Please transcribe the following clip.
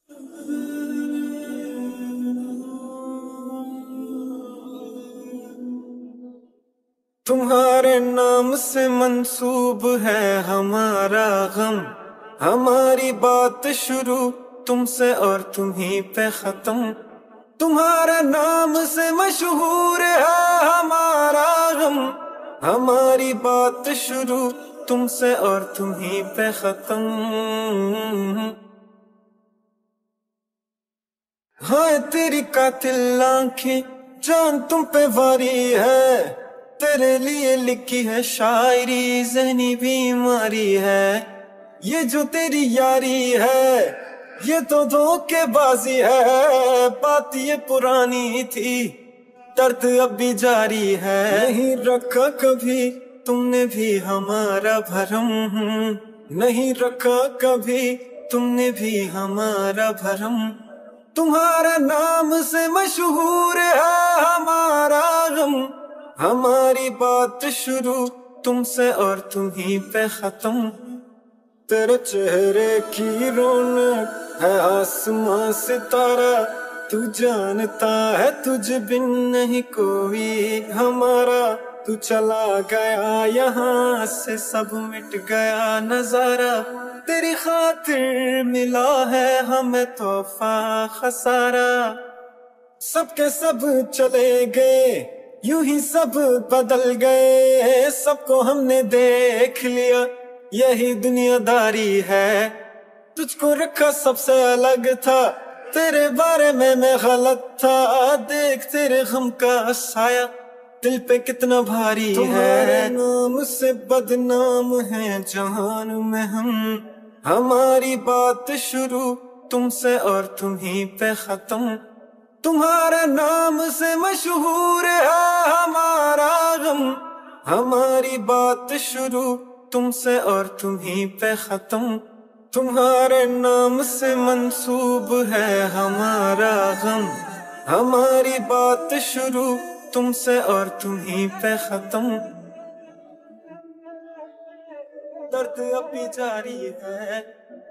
تمہارے نام سے منسوب ہے ہمارا غم، ہماری بات شروع تم سے اور تم ہی پہ ختم۔ تمہارے نام سے مشہور ہے ہمارا غم، ہماری بات شروع تم سے اور تم ہی پہ ختم۔ ہائے تیری قاتل آنکھیں جان تم پہ واری ہے، تیرے لیے لکھی ہے شاعری ذہنی بیماری ہے۔ یہ جو تیری یاری ہے یہ تو دھوکے بازی ہے، بات یہ پرانی تھی درد اب بھی جاری ہے۔ نہیں رکھا کبھی تم نے بھی ہمارا بھرم، نہیں رکھا کبھی تم نے بھی ہمارا بھرم۔ تمہارے نام سے مشہور ہے ہمارا غم، ہماری بات شروع تم سے اور تم ہی پہ ختم۔ تیرے چہرے کی رونق ہے آسمان ستارہ، تو جانتا ہے تجھ بن نہیں کوئی ہمارا۔ تو چلا گیا یہاں سے سب مٹ گیا نظارہ، تیری خاطر ملا ہے ہمیں تحفہ خسارہ۔ سب کے سب چلے گئے یوں ہی سب بدل گئے، سب کو ہم نے دیکھ لیا یہی دنیا داری ہے۔ تجھ کو رکھا سب سے الگ تھا، تیرے بارے میں غلط تھا، دیکھ تیرے غم کا سایہ دل پہ کتنا بھاری ہے۔ تمہارے نام سے بدنام ہے جہان میں ہم، ہماری بات شروع تم سے اور تم ہی پہ ختم۔ تمہارے نام سے مشہور ہے ہمارا غم، ہماری بات شروع تم سے اور تم ہی پہ ختم۔ تمہارے نام سے منسوب ہے ہمارا غم، ہماری بات شروع تم سے اور تم ہی پہ ختم۔ درد اب بھی جاری ہے۔